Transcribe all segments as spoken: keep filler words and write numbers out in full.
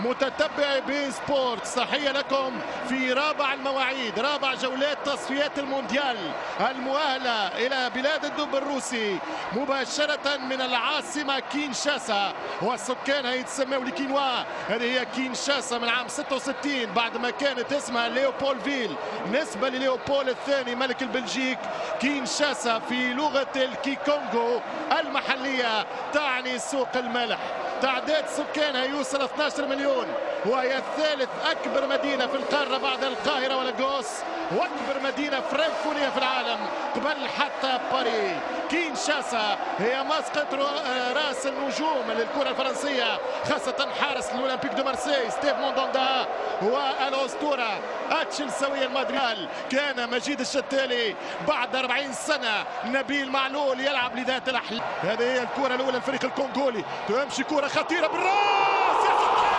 متتبعي بي سبورت، تحية لكم في رابع المواعيد، رابع جولات تصفيات المونديال المؤهلة إلى بلاد الدب الروسي مباشرة من العاصمة كينشاسا، والسكان يتسموا لكينوا. هذه هي كينشاسا من عام ستة وستين بعد ما كانت اسمها ليوبولفيل نسبة لليوبول الثاني ملك البلجيك. كينشاسا في لغة الكيكونغو المحلية تعني سوق الملح. تعداد سكانها يوصل اثني عشر مليون، وهي ثالث أكبر مدينة في القارة بعد القاهرة ولاغوس، وأكبر مدينة فرنكفونية في العالم قبل حتى باريس. كينشاسا هي مسقط راس النجوم للكرة الفرنسية، خاصة حارس الأولمبيك دو مارسي ستيف موندوندا، والأسطورة التشيلساوي المدريد كان مجيد الشتالي. بعد أربعين سنة نبيل معلول يلعب لذات الأحلام. هذه هي الكرة الأولى للفريق الكونغولي، تمشي كرة خطيرة بالراس يا سكان.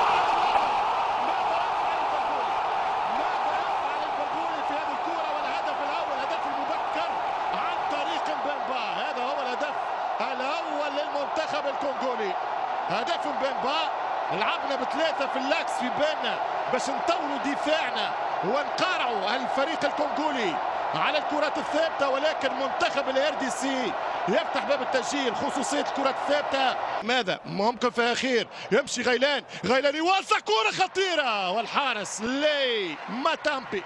الأول للمنتخب الكونغولي، هدف بيمبا. لعبنا بثلاثة في اللاكس في بالنا باش نطولوا دفاعنا ونقارعوا الفريق الكونغولي على الكرات الثابتة، ولكن منتخب الار دي سي يفتح باب التسجيل خصوصية الكرات الثابتة. ماذا ممكن فيها خير؟ يمشي غيلان، غيلان يوزع كرة خطيرة والحارس لي ماتامبي.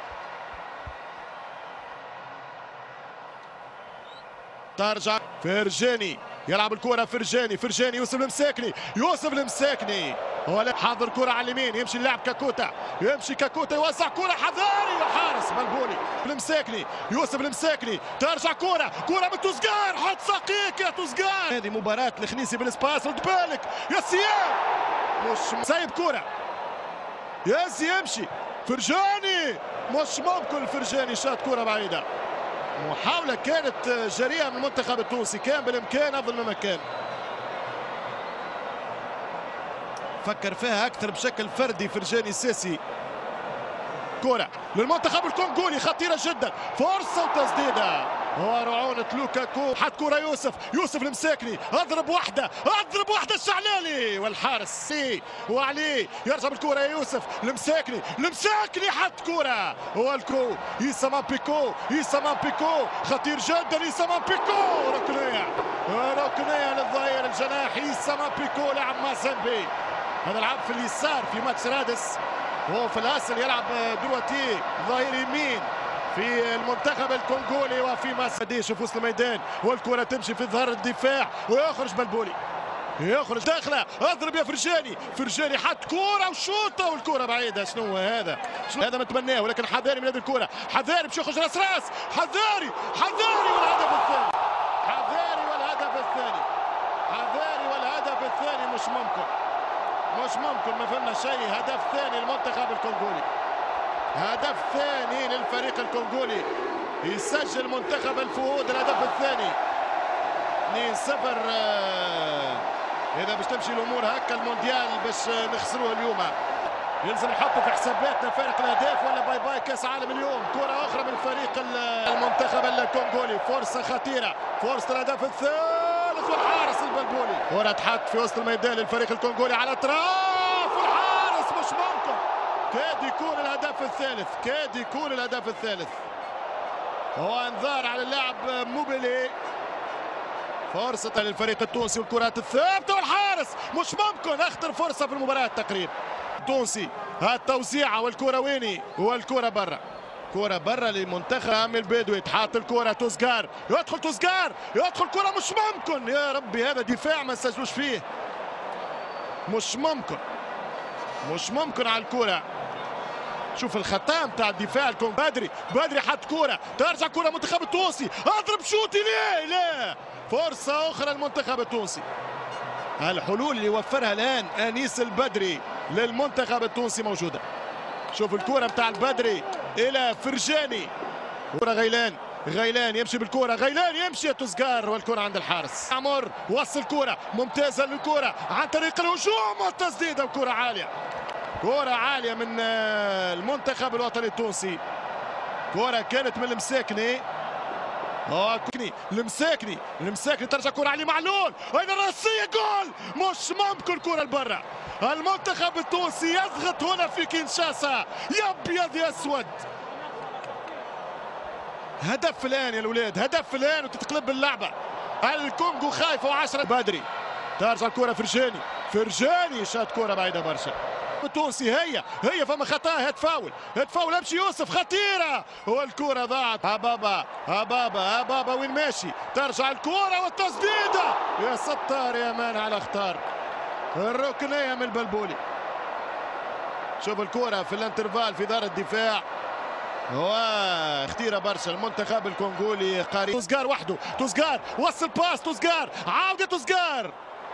ترجع فرجاني يلعب الكرة، فرجاني فرجاني يوسف المساكني، يوسف المساكني ولا حاضر كرة على اليمين، يمشي اللاعب كاكوتا، يمشي كاكوتا يوزع كرة حذاري الحارس بلبولي. المساكني يوسف المساكني، ترجع كرة كرة من توزقار، حط ساقيك يا توزقار. هذه مباراة الخنيسي بالسباس، رد بالك يا سياب مش سايب كرة، ياس يمشي فرجاني، مش ممكن فرجاني شاط كرة بعيدة. محاولة كانت جريئة من المنتخب التونسي، كان بالإمكان أفضل مما كان. فكر فيها أكثر بشكل فردي فرجاني الساسي. كرة للمنتخب الكونغولي خطيرة جدا، فرصة وتسديدة ورعونة لوكاكو. حط كرة يوسف، يوسف المساكني، اضرب واحدة اضرب واحدة الشعلالي والحارس وعليه يرجع بالكرة يا يوسف. المساكني المساكني حط كرة والكو يسمان بيكو، يسمان بيكو خطير جدا، يسمان بيكو ركنية ركنية للظهير الجناح يسمان بيكو لاعب مازامبي. هذا لعب في اليسار في ماتش رادس، هو في الاصل يلعب درواتي ظهير يمين في المنتخب الكونغولي. وفي ماسديش في وسط الميدان والكرة تمشي في ظهر الدفاع ويخرج بلبولي، يخرج داخله، اضرب يا فرجاني، فرجاني حط كرة وشوطة والكرة بعيدة. شنو هذا؟ شنو هذا؟ ما نتمناه، ولكن حذاري من هذه الكرة، حذاري باش يخرج راس راس، حذاري حذاري والهدف الثاني، حذاري والهدف الثاني، حذاري والهدف الثاني. مش ممكن مش ممكن، ما فهمنا شيء. هدف ثاني للمنتخب الكونغولي، هدف ثاني للفريق الكونغولي، يسجل منتخب الفهود الهدف الثاني. اثنين صفر. اذا باش تمشي الامور هكا المونديال باش نخسروه اليوم، يلزم نحطوا في حساباتنا فارق الاهداف ولا باي باي كاس عالم اليوم. كرة اخرى من فريق المنتخب الكونغولي، فرصة خطيرة، فرصة الهدف الثالث والحارس البلبولي. كرة تحط في وسط الميدان للفريق الكونغولي على اطراف والحارس مش ممكن. كاد يكون الهدف الثالث، كاد يكون الهدف الثالث. هو انذار على اللاعب موبيلي. فرصة للفريق التونسي والكرات الثابتة والحارس مش ممكن، اخطر فرصة في المباراة تقريبا. التونسي التوزيعة والكرة ويني والكرة برا، كرة برا لمنتخب البدوي. تحط الكرة توزقار، يدخل توزقار، يدخل كرة مش ممكن. يا ربي هذا دفاع ما سجلوش فيه، مش ممكن مش ممكن على الكرة. شوف الخطام تاع الدفاع الكونغولي. بدري بدري حط كرة، ترجع كرة منتخب التونسي، اضرب شوطي ليه لا. فرصة أخرى للمنتخب التونسي. الحلول اللي وفرها الآن أنيس البدري للمنتخب التونسي موجودة. شوف الكرة بتاع البدري إلى فرجاني، كرة غيلان، غيلان يمشي بالكرة، غيلان يمشي يا توزقار والكرة عند الحارس. عمر وصل كرة ممتازة للكرة عن طريق الهجوم والتسديدة، وكرة عالية، كرة عالية من المنتخب الوطني التونسي. كرة كانت من المساكني، اه المساكني المساكني ترجع كرة علي معلول، اين الراسية جول، مش ممكن كرة لبرا. المنتخب التونسي يضغط هنا في كينشاسا، يا ابيض يا اسود. هدف الان يا الاولاد، هدف الان وتتقلب اللعبه. الكونغو خايفه وعشرة بدري. ترجع الكره فرجاني، فرجاني شات كره بعيده برشا. التونسي هي هي فما خطا، هتفاول هتفاول امشي يوسف خطيره والكره ضاعت. هبابا هبابا هبابا وين ماشي؟ ترجع الكره والتسديده، يا ستار يا مان على اختار الركنيه من البلبولي. شوف الكره في الانترفال في دار الدفاع واختيره برشا المنتخب الكونغولي قريب. توزجار وحده، توزجار وصل باس، توزجار عوده، توزجار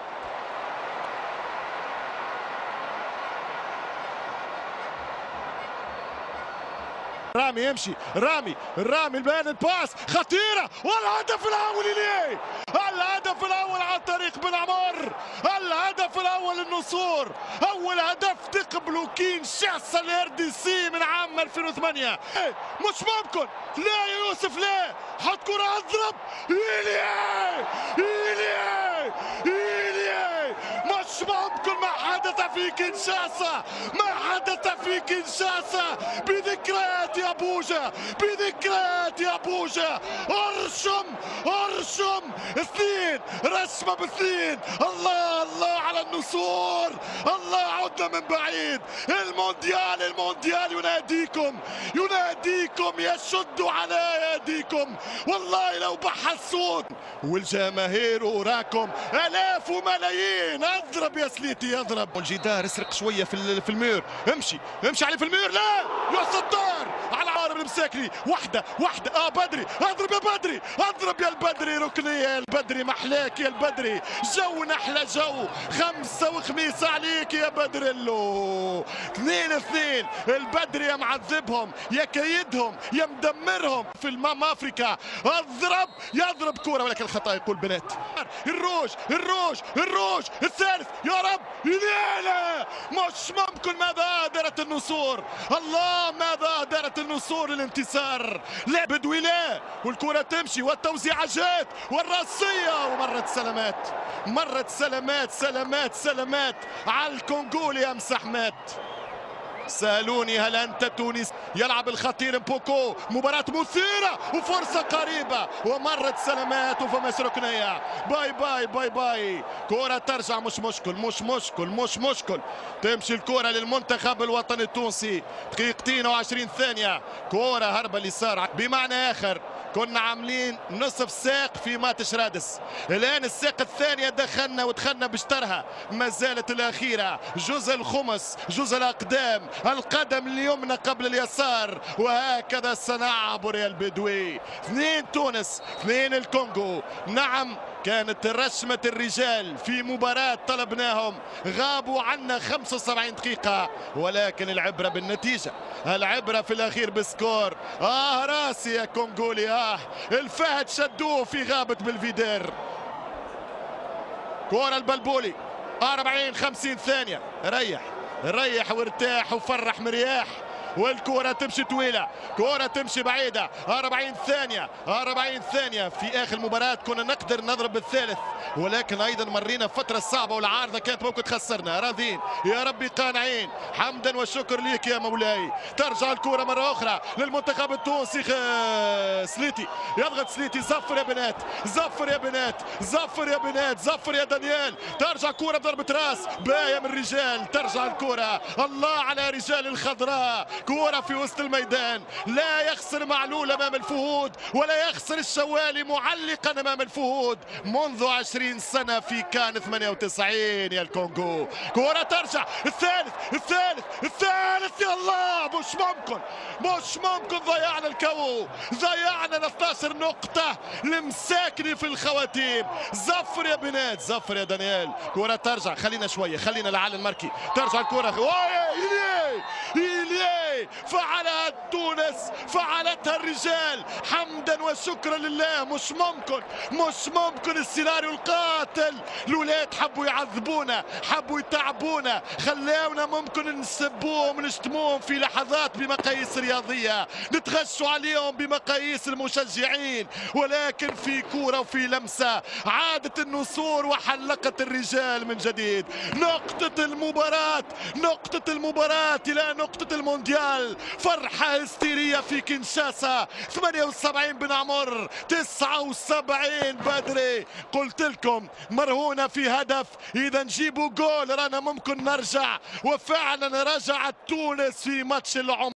رامي يمشي، رامي رامي بين الباس خطيره والهدف الاول ليه؟ الهدف الاول عن طريق بن عمر، الهدف الاول النصور، اول هدف تقبلوا كينشاسا الار دي سي من عام ألفين وثمانية. مش ممكن، لا يا يوسف لا، حط كره اضرب، إيليا إيليا إيليا، مش ممكن ما حدث في كينشاسا، ما حدث في كينشاسا. بذكريات يا بوجا، بذكريات يا بوجا، ارشم ارشم اثنين، رسمه باثنين. الله الله على النصور، الله عدنا من بعيد. المونديال المونديال يناديكم يناديكم، يشد على ايديكم، والله لو بح الصوت. والجماهير وراكم الاف وملايين. اضرب يا سليتي اضرب. الجدار اسرق شويه في في المير، امشي امشي عليه في المير، لا يا ستار على عارف المساكني. وحده وحده اه بدري، اضرب يا بدري، اضرب يا البدري، ركنيه يا البدري، محلاك يا البدري، جو نحلى جو، خمسه وخميس عليك يا بدرلو. اثنين اثنين، البدري يا معذبهم يا كيدهم يا مدمرهم في المام افريكا. اضرب يضرب كوره ولكن الخطا يقول بنات. الروج الروج الروج الثالث يا رب، لا مش ممكن. ماذا درت النصور؟ الله ماذا درت النصور للانتصار. لا بدوي لا، والكرة تمشي والتوزيعات والراسية، ومرت سلامات، مرت سلامات سلامات سلامات على الكونغولي يا مسحمات. سألوني هل أنت تونس؟ يلعب الخطير مبوكو، مباراة مثيرة وفرصة قريبة، ومرت سلامات وفماش ركنية. باي باي باي باي، كرة ترجع، مش مشكل مش مشكل مش مشكل. تمشي الكرة للمنتخب الوطني التونسي، دقيقتين وعشرين ثانية، كرة هربة اليسار. بمعنى آخر كنا عاملين نصف ساق في ماتش رادس، الآن الساق الثانية دخلنا ودخلنا بشترها، ما زالت الأخيرة، جزء الخمس، جزء الأقدام، القدم اليمنى قبل اليسار، وهكذا سنعبر يا البدوي. اثنين تونس، اثنين الكونغو. نعم كانت رشمة الرجال في مباراة طلبناهم، غابوا عنا خمسة وسبعين دقيقة، ولكن العبرة بالنتيجة، العبرة في الأخير بسكور. آه راسي يا كونغولي، آه الفهد شدوه في غابة بالفيدير. كورة البلبولي، أربعين خمسين ثانية، ريح ريح وارتاح وفرح مرياح، والكرة تمشي طويلة، كرة تمشي بعيدة. أربعين ثانية، أربعين ثانية. في آخر مباراة كنا نقدر نضرب بالثالث، ولكن أيضا مرينا فترة صعبة والعارضة كانت ممكن تخسرنا. راضين يا ربي قانعين، حمدا والشكر ليك يا مولاي. ترجع الكرة مرة أخرى للمنتخب التونسي. سليتي يضغط، سليتي زفر يا بنات، زفر يا بنات، زفر يا بنات، زفر يا دانيال. ترجع كرة بضربة راس باية من الرجال، ترجع الكرة. الله على رجال الخضراء، كرة في وسط الميدان، لا يخسر معلول امام الفهود ولا يخسر الشوالي معلقا امام الفهود منذ عشرين سنة في كان ثمانية وتسعين يا الكونغو. كرة ترجع، الثالث الثالث الثالث، يا الله مش ممكن مش ممكن. ضيعنا الكو، ضيعنا اثنتي عشرة نقطة لمساكني في الخواتيم. زفر يا بنات، زفر يا دانيال. كرة ترجع، خلينا شوية، خلينا لعل المركي. ترجع الكرة، إيليا إيليا بدري فعلها تونس، فعلتها الرجال حمدا وشكرا لله. مش ممكن مش ممكن السيناريو القاتل. الولاد حبوا يعذبونا، حبوا يتعبونا، خلاونا ممكن نسبوهم ونشتموهم في لحظات بمقاييس رياضيه، نتغشوا عليهم بمقاييس المشجعين، ولكن في كوره وفي لمسه عادت النسور وحلقت الرجال من جديد. نقطه المباراه، نقطه المباراه الى نقطه المونديال. فرحه هستيريه في كينشاسا. ثمانية وسبعين بن عمر، تسعة وسبعين بدري. قلت لكم مرهونه في هدف، اذا نجيبوا جول رانا ممكن نرجع، وفعلا رجعت تونس في ماتش العمر.